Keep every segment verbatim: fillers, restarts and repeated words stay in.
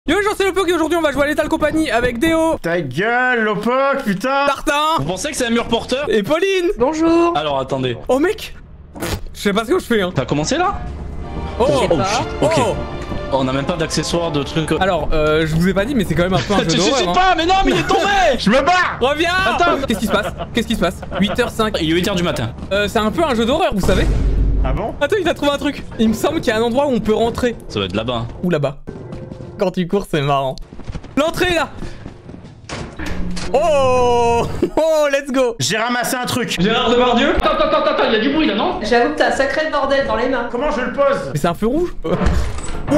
Yo, j'en sais Lopok et aujourd'hui on va jouer à Lethal Company avec Déo. Ta gueule, Lopok, putain. Tartin. Vous pensez que c'est un mur porteur? Et Pauline. Bonjour. Alors attendez. Oh mec, je sais pas ce que je fais hein. T'as commencé là? Oh, Je sais Oh pas. shit, ok. Oh. Oh, on a même pas d'accessoires, de trucs. Alors, euh, je vous ai pas dit mais c'est quand même un peu un jeu Tu d'horreur suicides hein. pas, mais non, mais il est tombé. Je me barre. Reviens. Attends. Qu'est-ce qui se passe? Qu'est-ce qui se passe? huit heures cinq. Il est huit heures du matin. Euh, c'est un peu un jeu d'horreur vous savez. Ah bon? Attends, il a trouvé un truc. Il me semble qu'il y a un endroit où on peut rentrer. Ça doit être là-bas. Ou là-bas. Quand tu cours c'est marrant. L'entrée là. Oh. Oh, let's go. J'ai ramassé un truc. Gérard Depardieu. Attends, attends, attends, attends, il y a du bruit là, non? J'avoue que t'as un sacré bordel dans les mains. Comment je le pose? Mais c'est un feu rouge. Oh.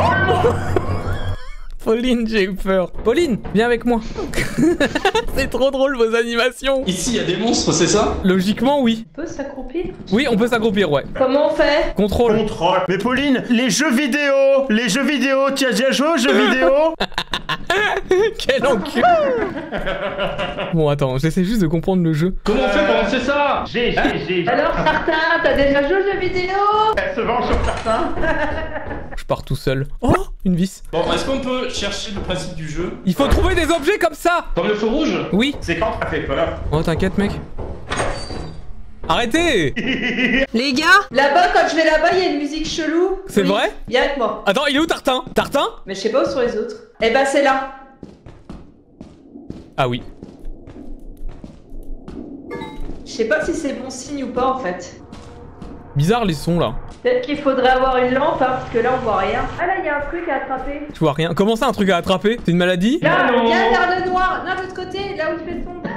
Pauline, j'ai eu peur. Pauline, viens avec moi. C'est trop drôle vos animations. Ici, il y a des monstres, c'est ça? Logiquement, oui. On peut s'accroupir? Oui, on peut s'accroupir, ouais. Comment on fait? Contrôle. Contrôle. Mais Pauline, les jeux vidéo, les jeux vidéo, tu as déjà joué aux jeux vidéo? Quel encul. Bon, attends, j'essaie juste de comprendre le jeu. Comment on fait pour lancer ça? J'ai, j'ai, j'ai. Alors Tartin, t'as déjà joué aux jeux vidéo? Elle se venge sur certains. Je pars tout seul. Oh, une vis. Bon, est-ce qu'on peut chercher le principe du jeu? Il faut trouver des objets comme ça. Comme le feu rouge? Oui. C'est quand t'as fait peur? Oh, t'inquiète, mec. Arrêtez. Les gars, là-bas, quand je vais là-bas, il y a une musique chelou. C'est Oui. vrai? Viens avec moi. Attends, il est où Tartin? Tartin? Mais je sais pas où sont les autres. Eh ben c'est là. Ah oui. Je sais pas si c'est bon signe ou pas en fait. Bizarre les sons là. Peut-être qu'il faudrait avoir une lampe, hein, parce que là on voit rien. Ah là, il y a un truc à attraper. Je vois rien. Comment ça, un truc à attraper? C'est une maladie? Là, viens vers le noir. Non, de l'autre côté, là où il fait sombre.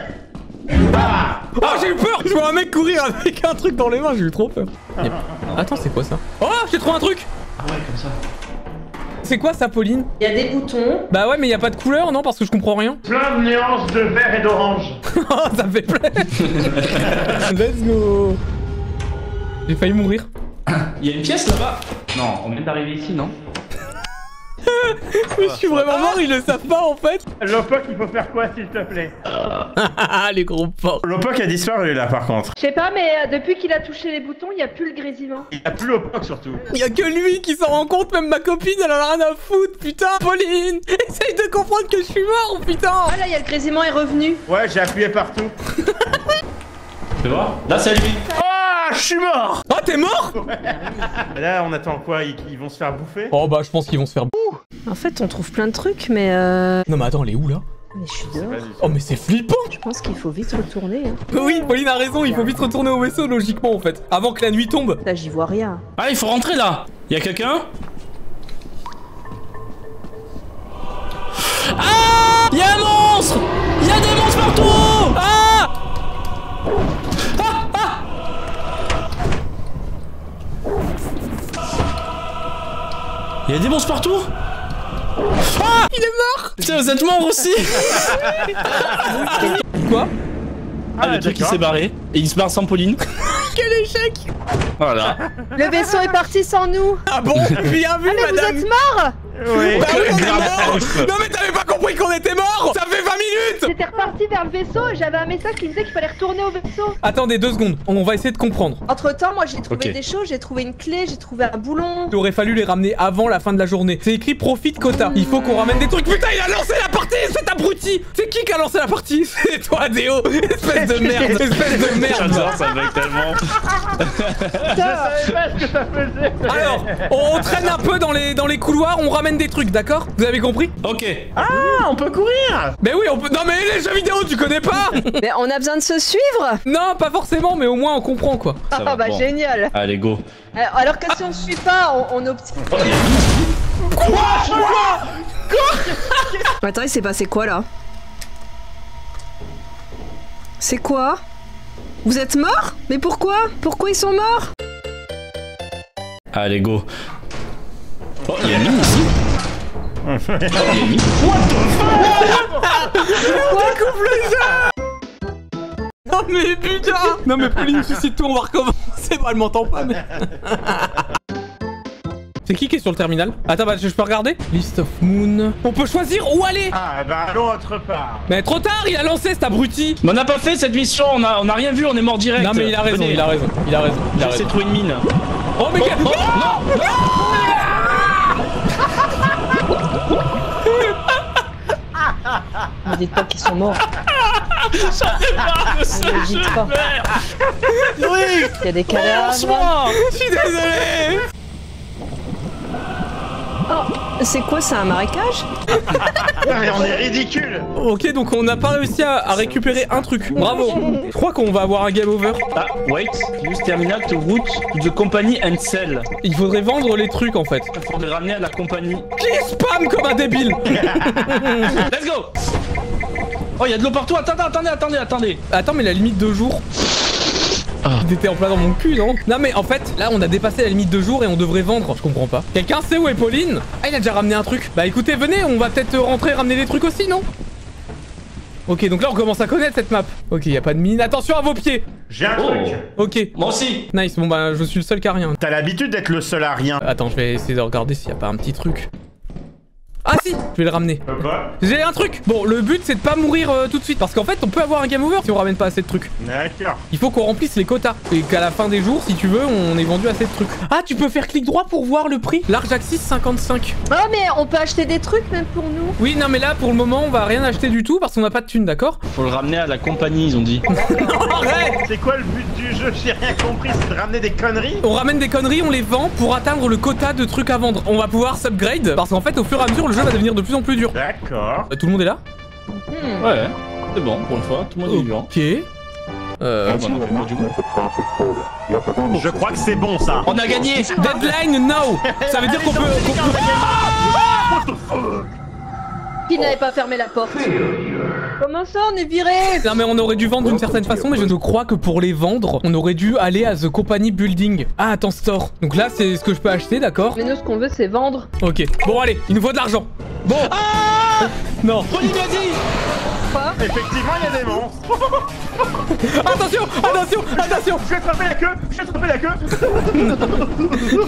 Oh, j'ai eu peur. Je vois un mec courir avec un truc dans les mains, j'ai eu trop peur. Yep. Attends, c'est quoi ça? Oh, j'ai trouvé un truc. Ah ouais, comme ça. C'est quoi ça, Pauline? Il y a des boutons. Bah ouais, mais y a pas de couleur, non? Parce que je comprends rien. Plein de nuances de vert et d'orange. Oh, ça me fait plaisir. Let's go. J'ai failli mourir. Il y a une pièce là-bas? Non, on vient d'arriver ici, non? Mais je suis vraiment mort, ils le savent pas en fait. Lopok, il faut faire quoi s'il te plaît? Les gros porcs. Lopok a disparu là par contre. Je sais pas, mais euh, depuis qu'il a touché les boutons, il n'y a plus le grésillement. Il a plus Lopok surtout. Y a que lui qui s'en rend compte, même ma copine elle en a rien à foutre, putain. Pauline, essaye de comprendre que je suis mort, putain. Ah là, il y a le grésillement est revenu. Ouais, j'ai appuyé partout. Fais voir. Là, c'est lui. Ah, je suis mort. Oh, t'es mort? Là, on attend quoi? Ils, ils vont se faire bouffer? Oh bah je pense qu'ils vont se faire... En fait, on trouve plein de trucs, mais euh... Non mais attends, elle est où là? Mais je suis dehors. Vas-y. Oh mais c'est flippant. Je pense qu'il faut vite retourner. Hein. Oui, Pauline a raison, il faut vite retourner au vaisseau logiquement en fait. Avant que la nuit tombe. Là, j'y vois rien. Ah, il faut rentrer là. Il y a quelqu'un? Ah! Il y a un monstre! Il y a des monstres partout! Ah! Ah! Ah! Il y a des monstres partout? Ah! Il est mort. Putain, vous êtes morts aussi! Quoi? Ah, le truc qui s'est barré. Et il se barre sans Pauline. Quel échec. Voilà. Le vaisseau est parti sans nous. Ah bon? Bien vu, Ah, mais madame. vous êtes morts. Oui. Bah oui, on est Grave. mort. Non mais t'avais pas compris qu'on était mort. Ça fait vingt minutes. J'étais reparti vers le vaisseau et j'avais un message qui me disait qu'il fallait retourner au vaisseau. Attendez deux secondes, on va essayer de comprendre. Entre temps, moi j'ai trouvé Ok. des choses, j'ai trouvé une clé, j'ai trouvé un boulon. Il aurait fallu les ramener avant la fin de la journée. C'est écrit profite quota. Il faut qu'on ramène des trucs. Putain, il a lancé la partie, cet abruti. C'est qui qui a lancé la partie? C'est toi, Déo. Espèce de merde. Espèce de merde. J'adore ça avec tellement. Je savais pas ce que ça faisait. Alors, on traîne un peu dans les, dans les couloirs, on ramène des trucs, d'accord? Vous avez compris? Ok. Ah, on peut courir. Mais oui, on peut... Non mais les jeux vidéo, tu connais pas? Mais on a besoin de se suivre. Non, pas forcément, mais au moins on comprend quoi. Ça Ah va, bah bon. génial. Allez, go. Alors, alors que si on ne suit pas, on, on optime. Oh, il y a une- Quoi? Quoi? Attends, il s'est passé quoi là? C'est quoi? Vous êtes morts? Mais pourquoi? Pourquoi ils sont morts? Allez, go. Oh, il y a une mine ici. Oh, il y a une mine. Découvre le jeu. Non mais putain. Non mais Pauline, suicide-toi, on va recommencer. Bon, elle m'entend pas mais... C'est qui qui est sur le terminal? Attends, bah, je peux regarder? List of Moon. On peut choisir où aller. Ah, bah allons autre part. Mais trop tard, il a lancé cet abruti. Mais on n'a pas fait cette mission, on a, on a rien vu, on est mort direct. Non mais il a raison, Venez. il a raison, il a raison, il a J'essaie raison. de trouver une mine. Oh mais Oh, quel... oh, non, non. Ne dites pas qu'ils sont morts. J'en ai marre de ce Ne jeu dites pas. de merde. Loïc, Il y a des cadavres. lance-moi. Je suis désolé. C'est quoi, c'est un marécage? Mais on est ridicule. Ok, donc on n'a pas réussi à, à récupérer un truc. Bravo. Je crois qu'on va avoir un game over. Ah, wait. Use terminal to route to the company and sell. Il faudrait vendre les trucs en fait. Il faudrait ramener à la compagnie. Qui spam comme un débile? Let's go. Oh, il y a de l'eau partout. Attendez, attendez, attendez, attendez. Attends, mais la limite de jour. Ah. Il était en plein dans mon cul, non? Non, mais en fait, là, on a dépassé la limite de jour et on devrait vendre. Je comprends pas. Quelqu'un sait où est Pauline? Ah, il a déjà ramené un truc. Bah écoutez, venez, on va peut-être rentrer ramener des trucs aussi, non? Ok, donc là, on commence à connaître cette map. Ok, y a pas de mine. Attention à vos pieds. J'ai un Oh. truc. Ok. Moi aussi. Nice, bon bah, je suis le seul qui a rien. T'as l'habitude d'être le seul à rien. Attends, je vais essayer de regarder s'il y a pas un petit truc. Ah si, je vais le ramener. Quoi? J'ai un truc. Bon, le but c'est de pas mourir euh, tout de suite parce qu'en fait on peut avoir un game over si on ramène pas assez de trucs. D'accord. Il faut qu'on remplisse les quotas et qu'à la fin des jours, si tu veux, on ait vendu assez de trucs. Ah, tu peux faire clic droit pour voir le prix. Large Axis cinquante-cinq. Oh, mais on peut acheter des trucs même pour nous. Oui, non mais là pour le moment on va rien acheter du tout parce qu'on n'a pas de thunes, d'accord? Faut le ramener à la compagnie, ils ont dit. Arrête. C'est quoi le but du jeu? J'ai rien compris, c'est de ramener des conneries? On ramène des conneries, on les vend pour atteindre le quota de trucs à vendre. On va pouvoir s'upgrade parce qu'en fait au fur et à mesure le jeu va devenir de plus en plus dur. D'accord. Euh, Tout le monde est là? Hmm. Ouais, c'est bon, pour une fois, tout le monde est vivant. Ok. Euh... Ah, bah, non, pas du coup. Je crois que c'est bon ça. On a gagné. Deadline now. Ça veut dire qu'on peut... qu'on peut- Qui n'avait pas fermé la porte? Comment ça, on est viré? Non mais on aurait dû vendre d'une certaine façon, mais je crois que pour les vendre, on aurait dû aller à The Company Building. Ah attends, store. Donc là c'est ce que je peux acheter, d'accord? Mais nous, ce qu'on veut, c'est vendre. Ok. Bon allez, il nous faut de l'argent. Bon. Ah, Non. Pauline a dit. Effectivement, il y a des monstres. Attention, attention, attention. Je vais attraper la queue. Je vais attraper la queue.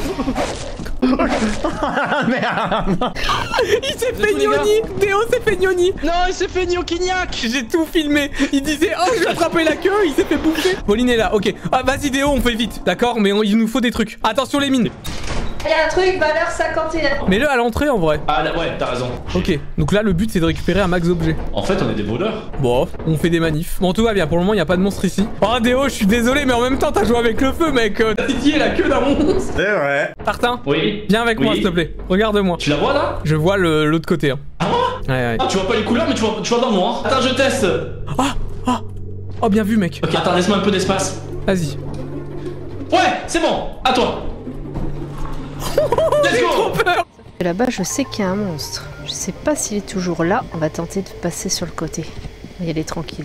Merde. Il s'est fait tous les gars. gnoni. Déo s'est fait gnoni. Non, il s'est fait gnocchignac. J'ai tout filmé. Il disait oh je vais attraper la queue, il s'est fait bouffer. Pauline est là, ok. Ah vas-y Déo, on fait vite, d'accord? Mais on- il nous faut des trucs. Attention les mines. Il y a un truc, valeur cinquante et un. Mets-le à l'entrée en vrai. Ah là, ouais, t'as raison. Ok. Donc là le but c'est de récupérer un max d'objets. En fait, on est des voleurs. Bon, on fait des manifs. Bon, tout va bien, pour le moment, il n'y a pas de monstre ici. Oh, Déo, je suis désolé, mais en même temps, t'as joué avec le feu, mec. Euh, T'as titillé la queue d'un monstre. C'est vrai. Tartin, Oui. viens avec moi, Oui. s'il te plaît. Regarde-moi. Tu la vois là? Je vois le- l'autre côté. Hein. Ah ouais? Ouais, ouais. Ah, tu vois pas les couleurs, mais tu vois, tu vois dans le noir. Attends, je teste. Ah, ah. Oh, bien vu, mec. Ok, attends, laisse-moi un peu d'espace. Vas-y. Ouais, c'est bon. À toi. Let's J'ai trop go. peur. Et là-bas, je sais qu'il y a un monstre. Je sais pas s'il est toujours là. On va tenter de passer sur le côté. Il est tranquille.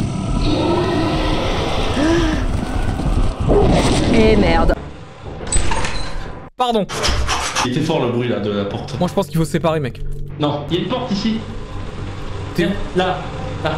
Et merde. Pardon. Il était fort le bruit là de la porte. Moi, je pense qu'il faut se séparer, mec. Non, il y a une porte ici. Tiens, là, là.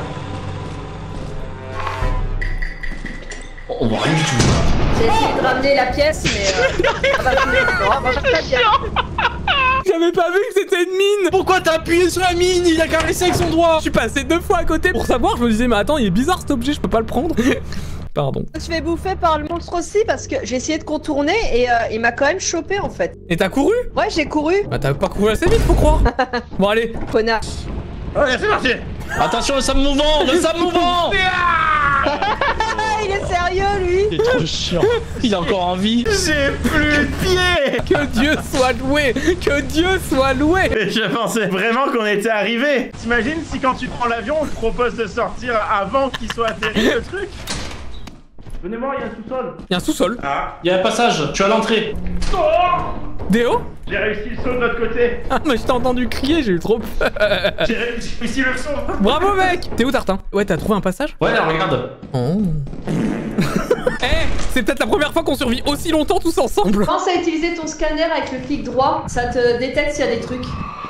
Oh, on voit rien du tout. J'ai essayé de ramener la pièce, mais... Euh... ah bah, non, moi, je fais bien. J'avais pas vu que c'était une mine. Pourquoi t'as appuyé sur la mine? Il a caressé avec son doigt. Je suis passé deux fois à côté pour savoir. Je me disais, mais attends, il est bizarre cet objet, je peux pas le prendre. Pardon. Je me suis fait bouffer par le monstre aussi parce que j'ai essayé de contourner et euh, il m'a quand même chopé en fait. Et t'as couru? Ouais, j'ai couru. Bah, t'as pas couru assez vite, faut croire. Bon, allez. Connard. Allez, c'est parti. Attention, le sable mouvant, le sable mouvant. Ah, il est sérieux lui. Il est trop chiant. Il a encore envie. J'ai plus de pied. Que Dieu soit loué. Que Dieu soit loué. Je pensais vraiment qu'on était arrivé. T'imagines si quand tu prends l'avion, on te propose de sortir avant qu'il soit atterri le truc? Venez voir, il y a un sous-sol. Il y a un sous-sol. Ah. Il y a un passage, tu as l'entrée. Oh, Déo? j'ai réussi le saut de l'autre côté. Ah, mais je t'ai entendu crier, j'ai eu trop peur. J'ai réussi le saut. Bravo, mec. T'es où, Tartin? Ouais, t'as trouvé un passage? Ouais, là, regarde. Oh. Eh, c'est peut-être la première fois qu'on survit aussi longtemps tous ensemble. Pense à utiliser ton scanner avec le clic droit, ça te détecte s'il y a des trucs.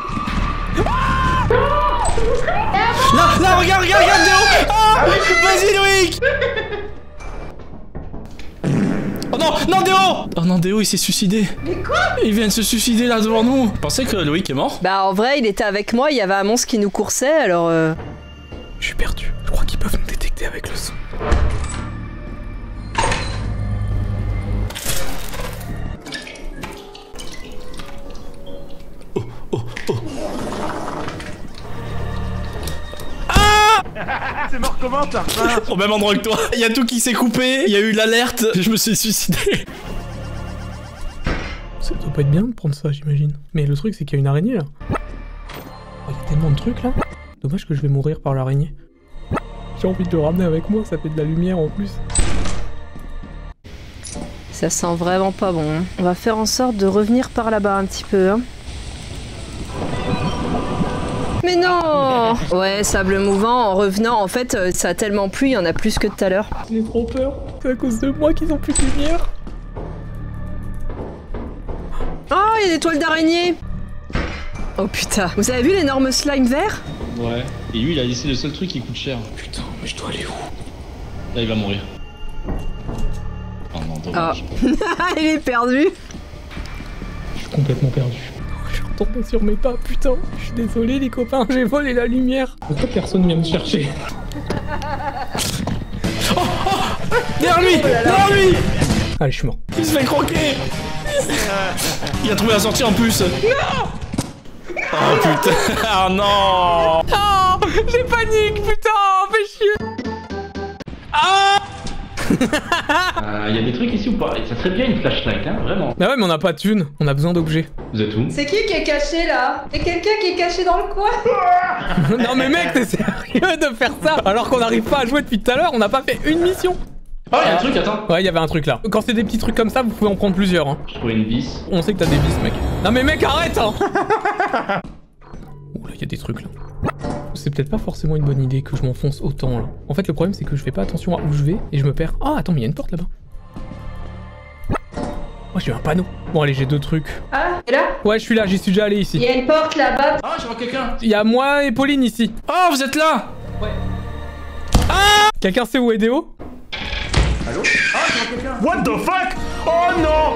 Là, là, regarde, regarde, regarde, Déo. Ah, vas-y, Loïc. Oh non, non, Déo. Oh non, Déo, il s'est suicidé. Mais quoi? Il vient de se suicider là devant nous. Je pensais que Loïc est mort. Bah en vrai, il était avec moi, il y avait un monstre qui nous coursait, alors... Euh... Je suis perdu. Je crois qu'ils peuvent nous détecter avec le son. C'est mort comment, Tartin? Au même endroit que toi. Il y a tout qui s'est coupé, il y a eu l'alerte, je me suis suicidé. Ça doit pas être bien de prendre ça, j'imagine. Mais le truc, c'est qu'il y a une araignée là. Oh, il y a tellement de trucs là. Dommage que je vais mourir par l'araignée. J'ai envie de le ramener avec moi, ça fait de la lumière en plus. Ça sent vraiment pas bon. Hein. On va faire en sorte de revenir par là-bas un petit peu. Hein. Mais non! Ouais, sable mouvant, en revenant, en fait, ça a tellement plu, il y en a plus que tout à l'heure. J'ai trop peur. C'est à cause de moi qu'ils ont plus de lumière. Oh, il y a des toiles d'araignée! Oh putain, vous avez vu l'énorme slime vert? Ouais, et lui il a laissé le seul truc qui coûte cher. Putain, mais je dois aller où? Là il va mourir. Oh non, dommage. Ah. Il est perdu. Je suis complètement perdu. Je suis retombé sur mes pas, putain. Je suis désolé les copains, j'ai volé la lumière. Pourquoi personne vient me chercher? Oh, oh, derrière lui, derrière lui. Allez, je suis mort. Il se fait croquer. Il a trouvé la sortie en plus. Non. Oh putain. Ah non. Oh, j'ai panique, putain, fais chier. Ah. Il euh, y a des trucs ici ou pas? Ça serait bien une flashlight, hein, vraiment. Bah ouais, mais on n'a pas de thunes, on a besoin d'objets. Vous êtes où? C'est qui qui est caché là? C'est quelqu'un qui est caché dans le coin? Non mais mec, t'es sérieux de faire ça alors qu'on n'arrive pas à jouer depuis tout à l'heure, on n'a pas fait une mission. Oh, il y a un truc, attends. Ouais, il y avait un truc là. Quand c'est des petits trucs comme ça, vous pouvez en prendre plusieurs. Hein. Je trouvais une vis. On sait que t'as des vis, mec. Non mais mec, arrête hein. Ouh là, il y a des trucs là. C'est peut-être pas forcément une bonne idée que je m'enfonce autant là. En fait, le problème c'est que je fais pas attention à où je vais et je me perds. Oh, attends, mais il y a une porte là-bas. Oh, j'ai eu un panneau. Bon, allez, j'ai deux trucs. Ah, et là? Ouais, je suis là, j'y suis déjà allé ici. Il y a une porte là-bas. Ah, je vois quelqu'un. Il y a moi et Pauline ici. Oh, vous êtes là? Ouais. Ah! Quelqu'un sait où est Déo? Allô? Ah, je vois quelqu'un. What the fuck? Oh non!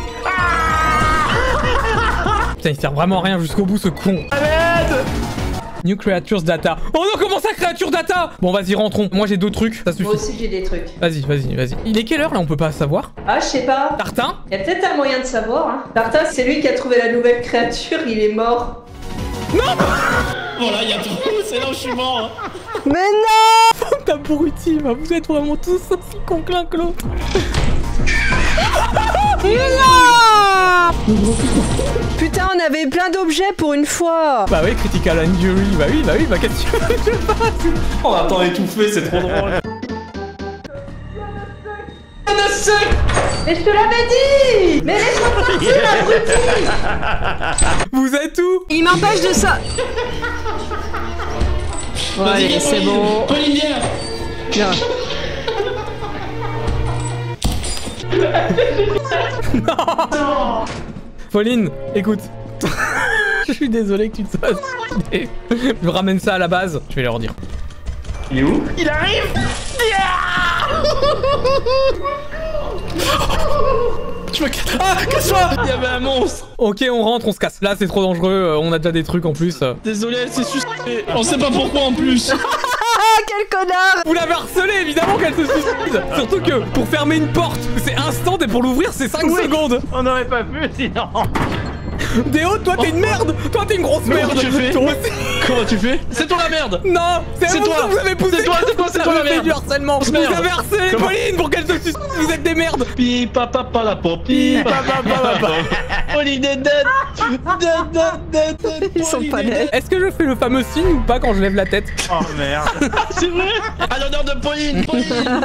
Ah! Putain, il sert vraiment à rien jusqu'au bout ce con. À l'aide! New Creatures Data. Oh non, comment ça, Creature Data? Bon, vas-y, rentrons. Moi, j'ai d'autres trucs, ça suffit. Moi aussi j'ai des trucs. Vas-y, vas-y, vas-y. Il est quelle heure là? On peut pas savoir. Ah, je sais pas. Tartin? Il y a peut-être un moyen de savoir. Hein. Tartin, c'est lui qui a trouvé la nouvelle créature, il est mort. Voilà, il y a tout. C'est là où je suis mort. Mais non! T'abruti, bah, vous êtes vraiment tous aussi con que l'un que l'autre. Non! Putain, on avait plein d'objets pour une fois. Bah oui, Critical Injury, bah oui, bah oui, bah qu'est-ce que tu veux que je fasse? On a tant étouffé, c'est trop drôle. Mais je te l'avais dit! Mais laisse-moi partir, abruti! Vous êtes où? Il m'empêche de ça. Bon, allez, c'est bon. Pauline, viens. Bien. Non. Pauline, écoute. Je suis désolé que tu te sois suicidé. Je ramène ça à la base, je vais leur dire. Il est où? Il arrive! Je me casse. Ah, casse-toi. Il y avait un monstre. Ok, on rentre, on se casse. Là, c'est trop dangereux, euh, on a déjà des trucs en plus. euh. Désolé, elle s'est suicidée. On sait pas pourquoi en plus. Ah, quel connard! Vous l'avez harcelé, évidemment qu'elle se suicide. Surtout que pour fermer une porte, c'est instant et pour l'ouvrir, c'est cinq Oui. secondes. On n'aurait pas pu sinon. Déo, toi t'es une merde. Toi t'es une grosse Mais merde. comment tu fais? Toi aussi. Comment tu fais? C'est toi la merde. Non, c'est C'est vous toi. que vous avez poussé. C'est toi, c'est toi, c'est Vous toi la avez fait merde. du harcèlement. Vous Merde. avez harcelé Comment? Pauline pour qu'elle se suicide. Vous êtes des merdes. Pi papa pa la pop. Pi papa pa la pop. Pauline est dead. Dead, dead, dead, dead. Ils sont pas nets. Est-ce que je fais le fameux signe ou pas quand je lève la tête? Oh merde. C'est vrai. À l'honneur de Pauline. Pauline.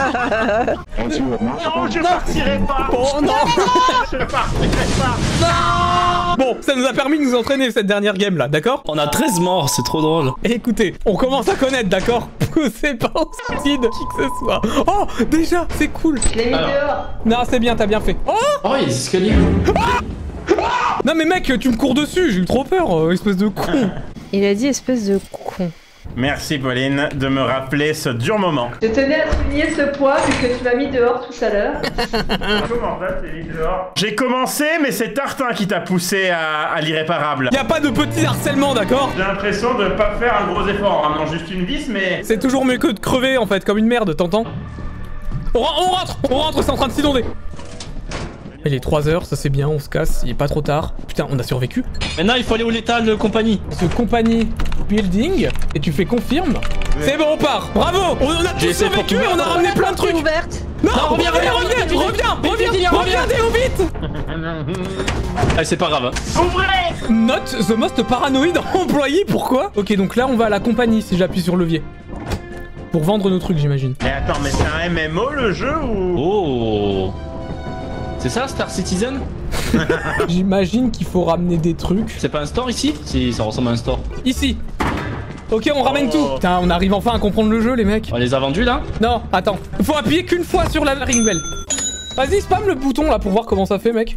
Non, je partirai pas. Oh non. Je partirai pas. Bon, ça nous a permis de nous entraîner cette dernière game là, d'accord? On a treize morts, c'est trop drôle. Écoutez, on commence à connaître, d'accord? Poussez pas au suicide qui que ce soit. Oh, déjà, c'est cool. Je l'ai mis Alors. dehors. Non, c'est bien, t'as bien fait. Oh Oh, il y a des escaliers. non mais mec, tu me cours dessus, j'ai eu trop peur, euh, espèce de con. Il a dit espèce de con. Merci Pauline de me rappeler ce dur moment. Je tenais à souligner ce point vu que tu m'as mis dehors tout à l'heure. Comment ça, t'es mis dehors? J'ai commencé, mais c'est Tartin qui t'a poussé à, à l'irréparable. Y a pas de petit harcèlement, d'accord? J'ai l'impression de pas faire un gros effort, hein. Non, juste une vis, mais... C'est toujours mieux que de crever en fait, comme une merde, t'entends? on, ren- on rentre, on rentre, c'est en train de s'inonder. Il est trois heures, ça c'est bien, on se casse, il est pas trop tard. Putain, on a survécu. Maintenant, il faut aller au létal de compagnie. Ce compagnie building, et tu fais confirme. C'est bon, on part. Bravo. On a tous survécu et on a ramené plein de trucs. Ouverte. Non, reviens, reviens, reviens, reviens, reviens, reviens, Déo, vite. Allez, c'est pas grave. Ouvrez. Note the most paranoïde employé, pourquoi? Ok, donc là, on va à la compagnie si j'appuie sur le levier. Pour vendre nos trucs, j'imagine. Mais attends, mais c'est un M M O le jeu ou... Oh. C'est ça, Star Citizen? J'imagine qu'il faut ramener des trucs. C'est pas un store ici? Si, ça ressemble à un store. Ici. Ok, on ramène Oh. tout. Putain, on arrive enfin à comprendre le jeu, les mecs. On les a vendus là? Non, attends. Faut appuyer qu'une fois sur la ring bell. Vas-y, spam le bouton là pour voir comment ça fait, mec.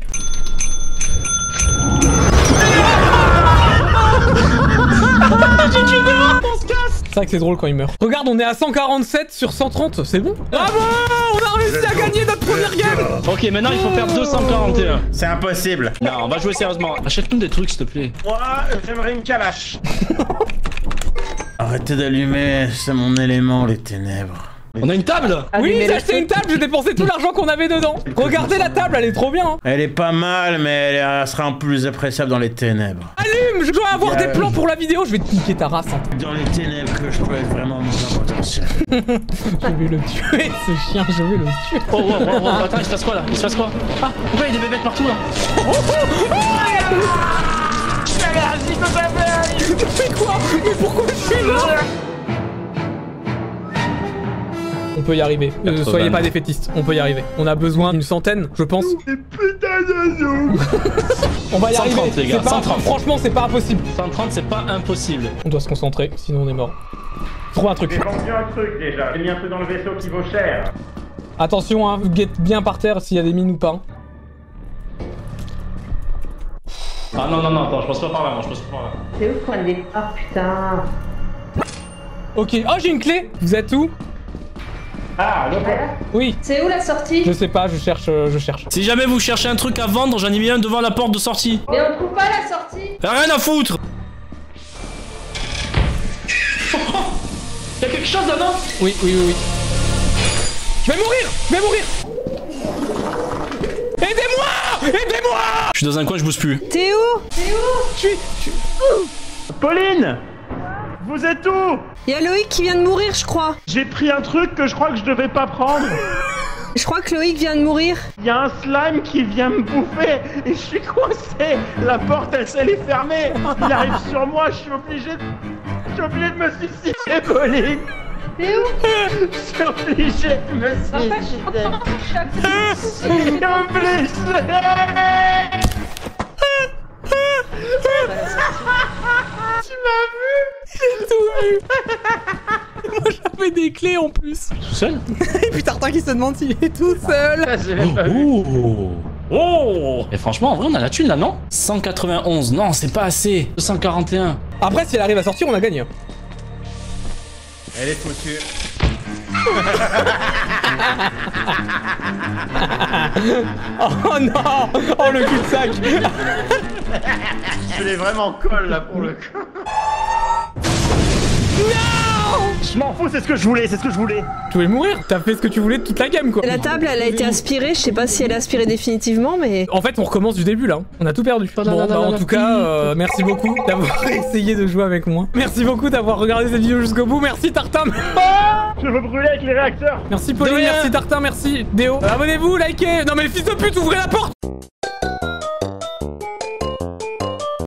C'est vrai que c'est drôle quand il meurt. Regarde, on est à cent quarante-sept sur cent trente, c'est bon? Bravo! On a réussi à gagner notre première game! Ok, maintenant il faut faire deux cent quarante et un. C'est impossible. Non, on va jouer sérieusement. Achète-nous des trucs, s'il te plaît. Moi, j'aimerais une calache. Arrêtez d'allumer, c'est mon élément, les ténèbres. On a une table? Oui, Allumez j'ai le acheté feu. une table, j'ai dépensé tout l'argent qu'on avait dedans. Regardez la table, elle est trop bien. Hein. Elle est pas mal, mais elle, elle sera un peu plus appréciable dans les ténèbres. Allume, je dois avoir Yeah. des plans pour la vidéo, je vais te niquer ta race. Hein. Dans les ténèbres que je peux être vraiment mon potentiel. Je vais le tuer, ce chien, je vais le tuer. Oh, oh, oh, oh, attends, il se passe quoi là? Il se passe quoi? Ah, pourquoi il y a des bébêtes partout là? Mais quoi? Mais pourquoi je suis là? On peut y arriver. Euh, quatre-vingts. soyez pas défaitistes. On peut y arriver. On a besoin d'une centaine, je pense. On va y cent trente, arriver. les gars, C'est pas- cent trente. Franchement, c'est pas impossible. cent trente, c'est pas impossible. On doit se concentrer, sinon on est mort. Trouve un truc. J'ai vendu un truc déjà. J'ai mis un truc dans le vaisseau qui vaut cher. Attention, hein, guette bien par terre s'il y a des mines ou pas. Ah non, non, non, attends, je passe pas par là, moi, je passe pas par là. C'est où le point de départ, putain? Ok. Oh, j'ai une clé. Vous êtes où? Ah, le Voilà. Oui. C'est où la sortie? Je sais pas, je cherche, euh, je cherche. Si jamais vous cherchez un truc à vendre, j'en ai mis un devant la porte de sortie. Mais on trouve pas la sortie. Rien à foutre. Y'a quelque chose là-dedans? Oui, oui, oui, oui. Je vais mourir. Je vais mourir. Aidez-moi! Aidez-moi! Je suis dans un coin, je bouge plus. Théo, Je suis... je suis- Pauline! Vous êtes où? il y a Loïc qui vient de mourir, je crois. J'ai pris un truc que je crois que je devais pas prendre. Je crois que Loïc vient de mourir. Il y a un slime qui vient me bouffer et je suis coincé. La porte, elle, elle est fermée. Il arrive sur moi, je suis obligé de... Je suis obligé de me suicider, Pauline. C'est où? Je suis obligé de me suicider. S'il vous plaît. Tu m'as vu? J'ai tout vu. Moi j'avais des clés en plus. Tout seul? Et puis Tartin qui se demande s'il est tout seul. Oh! Oh! Et franchement, en vrai, on a la thune là, non? cent quatre-vingt-onze, non, c'est pas assez. deux cent quarante et un. Après, si elle arrive à sortir, on a gagné. Elle est foutue. Oh non! Oh le cul-de-sac! Je l'ai vraiment colle là pour le coup. Non! Je m'en fous, c'est ce que je voulais, c'est ce que je voulais. Tu voulais mourir? T'as fait ce que tu voulais de toute la game quoi. La table, elle a été aspirée. Je sais pas si elle est aspirée définitivement, mais. En fait, on recommence du début là. On a tout perdu. Bon, bah en tout cas, euh, merci beaucoup d'avoir essayé de jouer avec moi. Merci beaucoup d'avoir regardé cette vidéo jusqu'au bout. Merci Tartin. Je veux brûler avec les réacteurs. Merci Pauline, De rien. merci Tartin, merci Déo. Euh, Abonnez-vous, likez. Non mais fils de pute, ouvrez la porte.